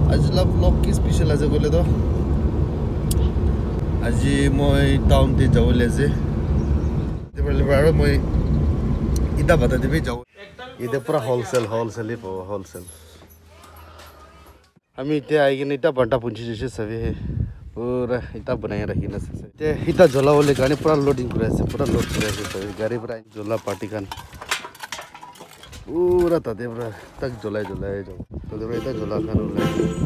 আজিলা blog কি special আছে বলে তো আজি মই টাউন তে যাবলে যে আৰু মই ইটা বাটা দিবি যাও ইটা পুরা হোলসেল হোলসেল আমি ইতে আই কিনে ইটা বাটা পুঞ্চি যেছে সবে पूरा इटा बनाए रखी ना से इटा झोला वाले गाड़ी पूरा लोडिंग करे से पूरा लोड करे से गाड़ी पूरा झोला पार्टी कान पूरा तदे पूरा तक झोला है जो तो इटा झोला खान होला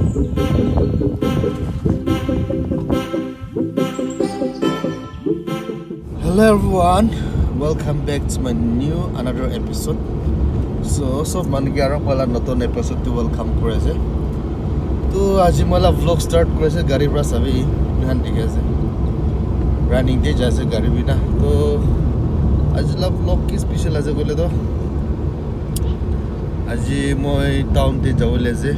Hello everyone, welcome back to my new another episode. So man gyara pala noton episode to welcome kore ase. तो आज मला vlog start करेसे गाड़ी पर सभी निहान दिखे से running day जैसे गाड़ी बिना तो आज ला vlog की स्पेशल आज बोले तो आज मैं टाउन ते जाऊले से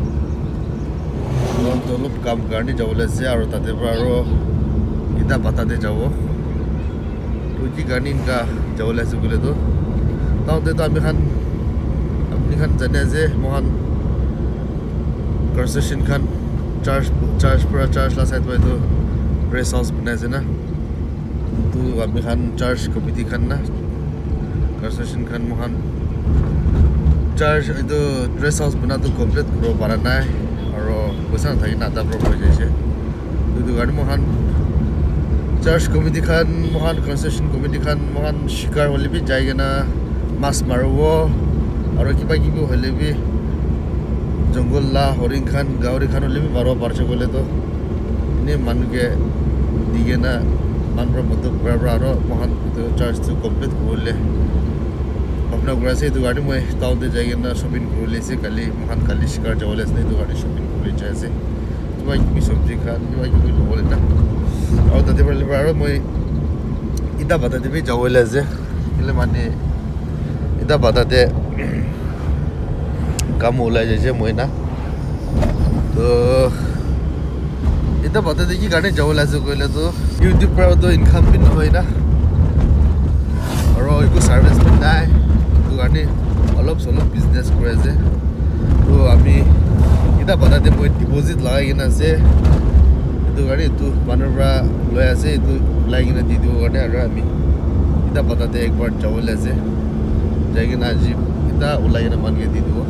तो लोग काम करने जाऊले से और ताते पर आरो इतना बता दे जाओ तो जी गाड़ी इनका जाऊले से बोले तो टाउन ते तो अपनी खान जाने से मोहन कंस्ट्रक्शन खान चार्ज ला साइड में तो रेस्ट हाउस बनाए से ना तो अभी खान चार्ज कमिटी खान ना कंस्ट्रक्शन खान मोहन चार्ज तो रेस्ट हाउस बना तो कंप्लीट करो पारा ना और पैसा था कि ना तब प्रोवाइड जैसे तो गाड़ी मोहन चार्ज कमिटी खान मोहन कंस्ट्रक्शन कमिटी खान मोहन शिकार होले भी जाएगा ना मास मारो और कि बाकी भी होले भी जंगल ला हरिंग खान गावरी खान होले भी बारो पार्चे बोले तो इन्हें मान के दिए ना मान पर मतलब बराबर आरो मोहन तो चार्ज तो कंप्लीट बोले अपना गुरा से तो गाड़ी में टाउन दे जाएगा ना शॉपिंग करोले से कली मोहन कली शिकार जावले से तो गाड़ी शॉपिंग करोले जैसे तो भाई की सब्जी खान जो भाई की बोले ना और तते पर आरो मैं इता बता दे भी जावले से इले माने इता बता दे काम होला जैसे मैं ना तो इतना बता दे कि गाड़ी जाओ लासे कोई तो यूट्यूब पर तो इनकम भी नहीं ना और एक सर्विस भी ना तो गाड़ी अलग सोलह बिजनेस करे से तो अभी इतना बता दे मैं डिपॉजिट लगाई ना से तो गाड़ी तो मानवरा लोया से तो लाइक ना दी दो गाड़ी और अभी इतना बता दे एक बार जाओ लासे जाएगी ना जी इतना उलाई ना मान के दी दो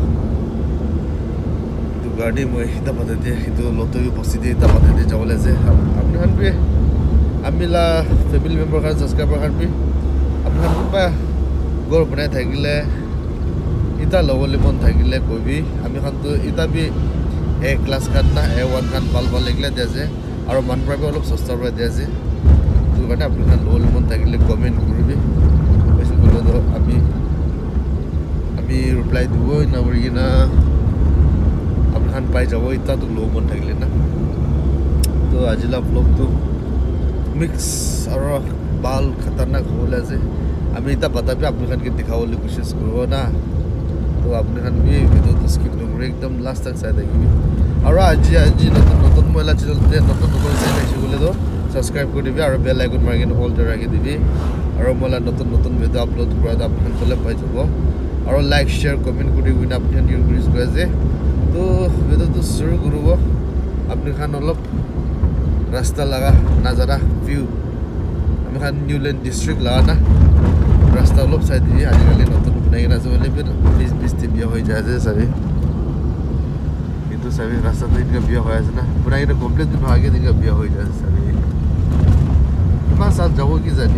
गाड़ी मैं इतना बता दे तो लोटो भी बसी दे इतना बता दे जाओले से अपने खान भी अमिला फैमिली मेंबर खान सब्सक्राइबर खान भी अपने खान भी गोर बनाए था कि ले इतना लोगोले मन था कि ले कोई भी अमी खान तो इतना भी ए क्लास खान ना A1 खान बाल लेगले जैसे और मन पर भी अलग सस्ता पर जैसे तो कहते अपने खान लोगोले मन था कि ले कमेंट करो भी वैसे बोलो तो अभी रिप्लाई दो ना बोलिए ना खान पाई जाओ इतना तो लोग मन थकले ना तो आजिला ब्लॉग तो मिक्स और बाल खतरनाक होला से अभी इतना बता भी अपने खान के दिखाओले कोशिश करो ना तो अपने खान भी वीडियो तो स्किप न करे एकदम लास्ट तक चाहे देखिए और आज नतुन महिला चैनल ते नतुन चाहे देखिए बोले तो सब्सक्राइब कर दिबी और बेल आइकन मार्क ऑल जरा के दिबी और महिला नतुन वीडियो अपलोड करा तो अपने चले पाई जाबो और लाइक शेयर कमेंट कर दिबी ना अपने यूज करे जे तो वीडियो तो शुरू करूँ अपने खान अलग रास्ता लगा नजारा व्यू अपने खान न्यूलैंड डिस्ट्रिक्ट लगा ना रास्ता अलग साइड दिए आजिकल नतुन बनाई ना बोले फिर 20 बिया हो जाए सभी किंतु सभी रास्ता तो इनका बिया हो ना बनाई ना कम्प्लीट भी भागे इनका बिया हो जाए सभी इतना साल जाओ कि जानी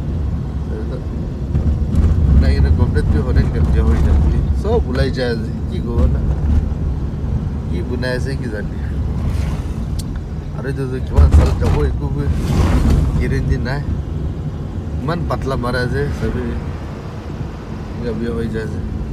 बनाई ना कम्प्लीट भी होने इनका बिया हो जाती सब बुलाई जाए कि गो ना की बनाए से कि जानी अरे जो किमान साल जाबो एको गेरेंटी ना मन पतला मारा से सभी गबिया हो जाए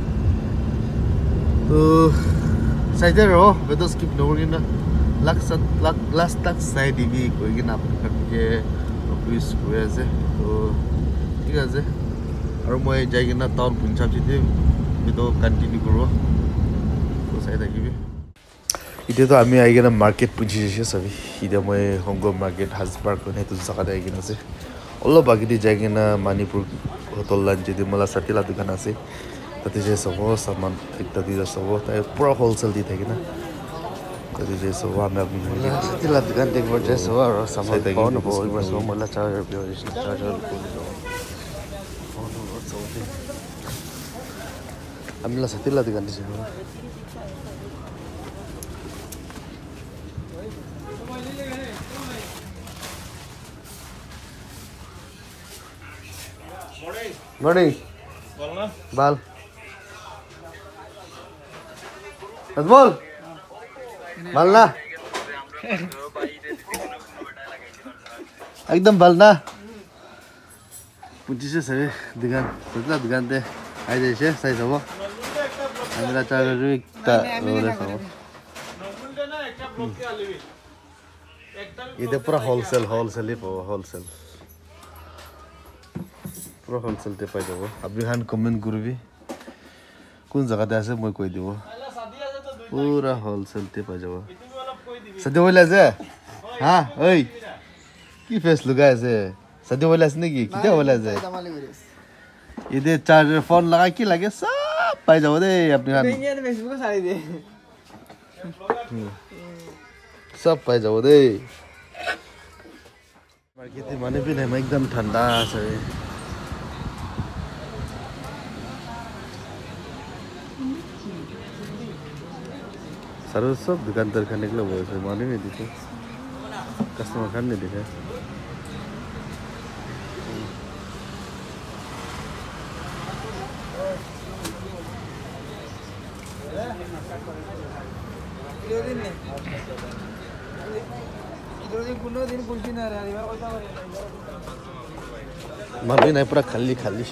तो साइडे रहो वीडियो स्किप न करी ना लास्ट तक साइड दिबी कोई कि ना के ऑफिस हुए से तो ठीक है और मैं जाएगी ना टाउन पंचायत जी वीडियो कंटिन्यू करो तो साइड आगे इतना तो आमी आई ना मार्केट पुंजी सभी इतना मैं हंगो मार्केट हाजबार को नहीं तो जगह आई से अलग आगे जाए ना मणिपुर होटल लाइन जी मला साथीला दुकान आसे ताते जे सब सामान इत्यादि सब पूरा होलसेल दी थे ना Jadi sewa ambil beli. Itulah ganti kerja sewa orang sama phone apa ibarat semua malah charger biasa charger beli. Phone orang Saudi. Ambil setiap ganti sewa. Morning. Bal. Azmol. Balna. एकदम बलना पुंची से दुकान सोचला दुकान ते आइदे छे सही सब हामीलाई चार्जर एकटा रोले सब इधर पूरा होलसेल ही होलसेल पूरा होलसेल ते पाइ जाबो अभी खान कमेन्ट करबी कोन जगह ते आसे মই কৈ দিব पूरा होलसेल ते पाइ जाबो सधे बोले जे हां ओइ की फेस लुगाए से सधे बोले से नहीं की बोले से इधर चार्जर फोन लगा के लगे सब पाइ जाबो दे अपने खान फेसबुक सारी दे सब पाइ जाबो दे मार्केट माने भी नहीं एकदम ठंडा से सारे सब दुकानदार खाने के लिए बोल रहे माने नहीं दिखे कस्टमर खाने नहीं दिखे माने नहीं पूरा खाली खाली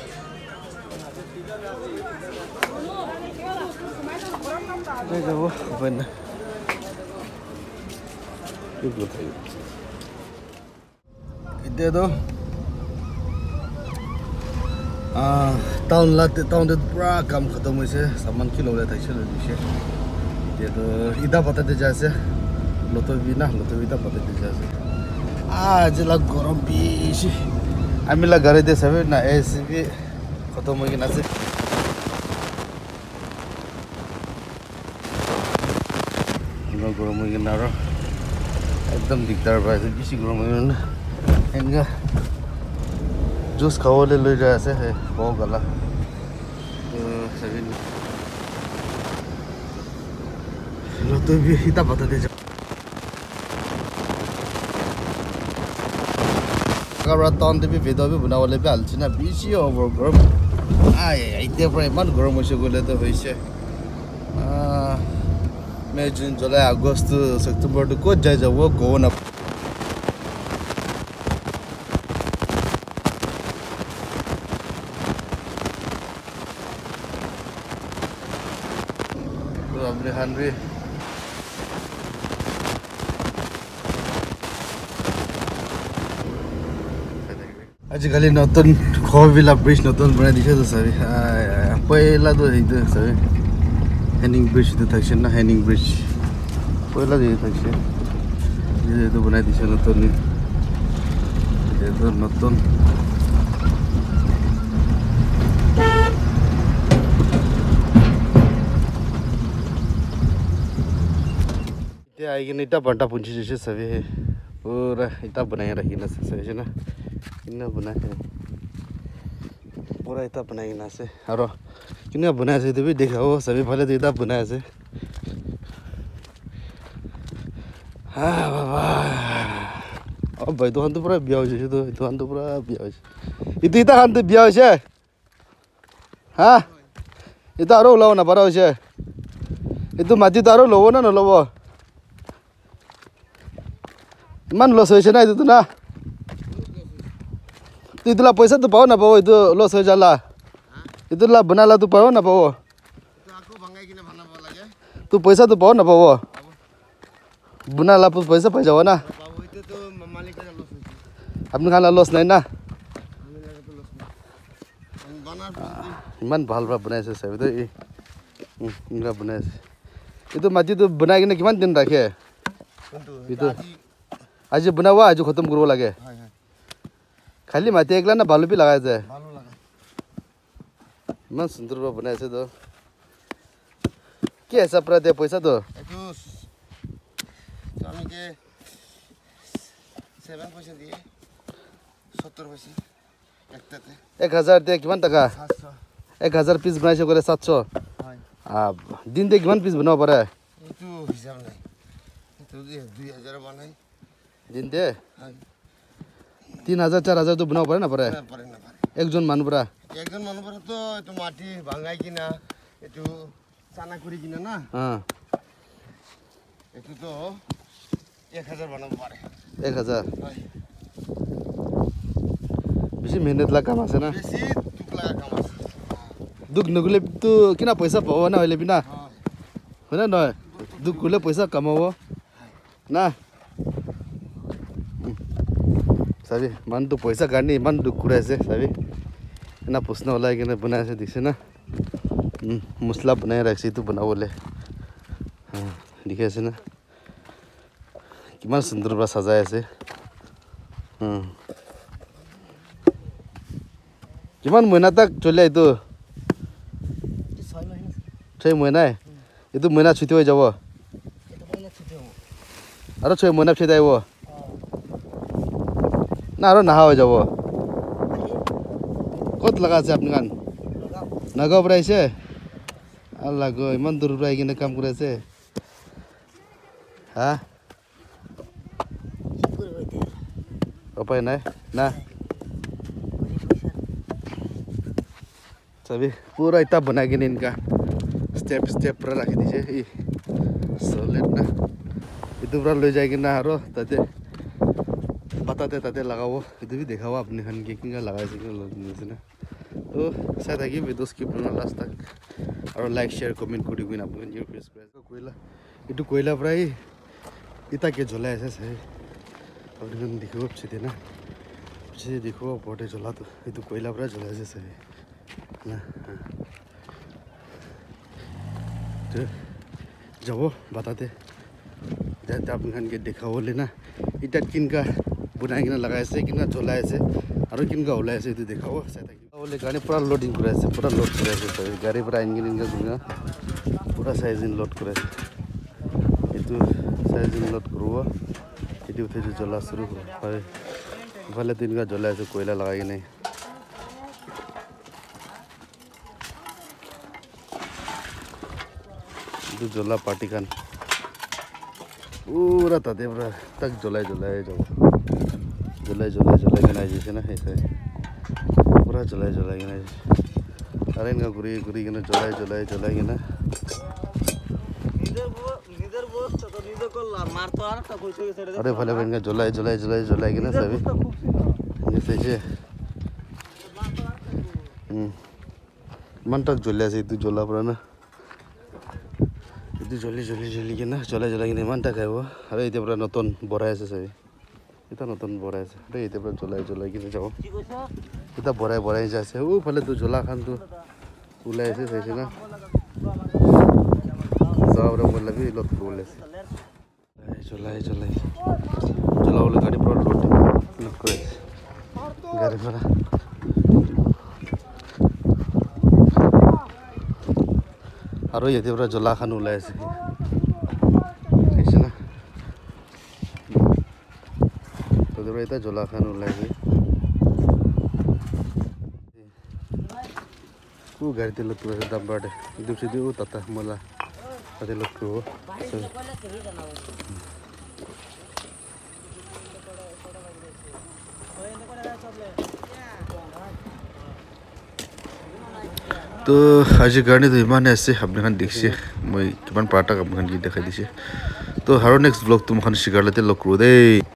देखो वो बना इधर तो टाउन तो पूरा काम खत्म हुई से सामान किलो ले थाई चलो दिशे इधर तो इधर पता दे जासे लोटो भी इधर पता दे जासे आज लग गरम बीसी आमी ला घरे दे सब ना एसी भी खत्म हुई ना से गरम हुई ना रो एकदम दिक्कत है बेसी गरम हुई ना इनका जूस खाओले ले जाए से है बहुत गला सभी लो तो भी इतना पता दे जा अगर रात आंधे भी वीडियो भी बना वाले भी आलची ना बेसी ओवर गरम आये इतने पर इमान गरम हो गले तो होई से May, June, July, August, September to go judge a work going up. Lovely Henry. आजकल नतुन खोविला ब्रिज नतुन बनाइ दिसे त सबै पहिला त हेदो सबै हैंगिंग ब्रिज तो था ना हैंगिंग ब्रिज पहला ये था ये तो बनाई दी नतुन ये तो नतुन ये आएगी नहीं इतना बंटा पूंछी जैसे सभी है पूरा इतना बनाया रही ना से सही ना इतना बनाया पूरा इतना बनाई ना से और किन्ना बनाया से तो भी देखा हो सभी भले तो इतना बनाया से हाँ बाबा अब भाई तो हम तो पूरा ब्याह जैसे तो हम तो पूरा ब्याह इतना हम तो ब्याह से हाँ इतना आरो लाओ ना बड़ा से इतना माटी तो आरो लो ना लो वो मन लॉस हो ना इतना ना तो इतना पैसा तो पाओ ना पाओ इतना लॉस हो जाला itu lah benar lah tu pawo na pawo itu aku banggai kena bana pawo lagi tu paisa tu pawo na pawo benar lah tu paisa pai jawa na pawo itu tu malik ka loss apni khala loss nai na ami laga tu loss nai bana iman bhal bra banai se sabi to inga banai se itu maji tu banai kena kiman din rakhe itu aji banawa aji khatam kurbo lage khali mati ekla na balu pi lagaya jaye मन सुंदर बनाए से तो क्या ऐसा पड़ा दे पैसा तो আজকে 7 পয়সা দিয়ে 70 পয়সা একটাতে 1000 দিয়ে কিমান টাকা 700 1000 পিস বনাইছে করে 700 হয় দিন দিয়ে কিমান পিস বনাব পাৰে এইটো হিসাব নাই এইটো 2000 বানাই দিন দিয়ে হয় 3000 4000 তো বনাব পাৰে না পাৰে না পারে একজন মানুহ পৰা একজন মানুষ তো একটু মাটি ভাঙাই কিনা একটু চানা করি কিনা না একটু তো 1000 বানাবো পারে 1000 হয় বেশি মেহনত লাগা কাম আছে না বেশি দুঃখ লাগা কাম আছে দুঃখ নগলে তো কিনা পয়সা পাব না হইলে বিনা হয় হয় না নয় দুঃখ করলে পয়সা কামাব না চাবি মানুহটো পইচা কাৰণে ইমান দুখ কৰি আছে চাবি না প্ৰশ্ন ওলাই কিনে বনাই আছে দিছে না মছলা বনাই ৰাখিছে এইটো বনাবলৈ দেখি আছে না কিমান সুন্দৰ পৰা সজাই আছে কিমান মহিনা তাক চলে এইটো 6 মহিনাই এইটো মহিনা ছুটি হৈ যাব আৰু 6 মহিনা ছুটি আহিব না আৰু নাহা হৈ যাব ক'ত লগা আছে আপুনি গান নগাঁৱৰ পৰা আহিছে আল্লাহ গো ইমান দূৰৰ পৰা আহি কিনে কাম কৰি আছে হা উপায় নাই না চাবি পুৰা ইটা বনাই কিনে ইনকা ষ্টেপ ষ্টেপ পুৰা ৰাখি দিছে ই চলেট না এইটো পুৰা লৈ যাই কিনে আৰু তাতে তাতে লগাব এইটো বি দেখাব আপুনি খান কি কেনেকৈ লগাইছে না তো চাই থাকিব এইটো স্কিপ বনোৱা লাষ্ট তাক আৰু লাইক শ্বেয়াৰ কমেণ্ট কৰি দিবি আপুনি নিজৰ ফেচ কয়লা এইটো কয়লাৰ পৰাই ইটাকে জ্বলাই আছে চাই আপুনি দেখিব পিছতে না পিছতে দেখিব ওপৰতে জ্বলাটো এইটো কয়লাৰ পৰাই জ্বলাই আছে চাই না যাব বাটাতে এতিয়া আপুনি খানকে দেখাবলৈ না ইটাত কেনেকুৱা বনাই কিনে লগাই আছে কেনেকুৱা জ্বলাই আছে আৰু কেনেকুৱা ওলাই আছে এইটো দেখাব চাই থাকিব গাড়ী পুৰা লোডিং কৰি আছে পুৰা লোড কৰি আছে গাড়ীৰ পৰা আনি কিনে পুৰা চাইজিন লোড কৰি আছে এইটো চাইজিন লোড কৰিব এইটো উঠাইছে জ্বলা চুৰু হয় ইফালে তেনেকুৱা জ্বলাই আছে কয়লা লগাই কিনে এইটো জ্বলা পাৰ্টি খান পুৰা তাতে পুৰা তাক জ্বলাই যাব জ্বলাই কিনে আহিছে না সেই চাই পুৰা জ্বলাই কিনে আহিছে আৰু এনেকুৱা ঘূৰি কিনে জ্বলাই কিনে আৰু এফালে এনেকৈ জ্বলাই কিনে চাবি চাইছে ইমান তাক জ্বলি আছে এইটো জ্বলাৰ পৰা না এইটো জ্বলি কিনে জ্বলাই কিনে ইমান তাক আহিব আৰু এতিয়া পৰা নতুন বঢ়াই আছে চাবি এটা নতুন বঢ়াই আছে এতিয়া পৰা জ্বলাই কিনে যাব এটা বঢ়াই যাই আছে ওফালে তো জ্বলা খানটো ওলাই আছে চাইছে না যাওঁৰে বলাবি লত ওলাই আছে জ্বলাবলৈ গাড়ী পৰা লোড কৰি আছে গাড়ী পৰা আৰু ইয়াতে পৰা জ্বলা খান ওলাই আছে চাইছে না তাতে পৰা এতিয়া জ্বলা খান ওলাই আছে গাড়ীতে লোড কৰি আছে ডাম্পাৰতে দিওঁ তাতে মলা তাতে লোড কৰিব তো আজিৰ কাৰণেতো ইমানেই আছে আপোনালোকে দেখিছে মই কিমান পাৰ্টক আপোনালোকে দেখাই দিছে তো আৰু নেক্সট ব্লগ তোমাক চিকাৰলৈতে লগ কৰোঁ দেই।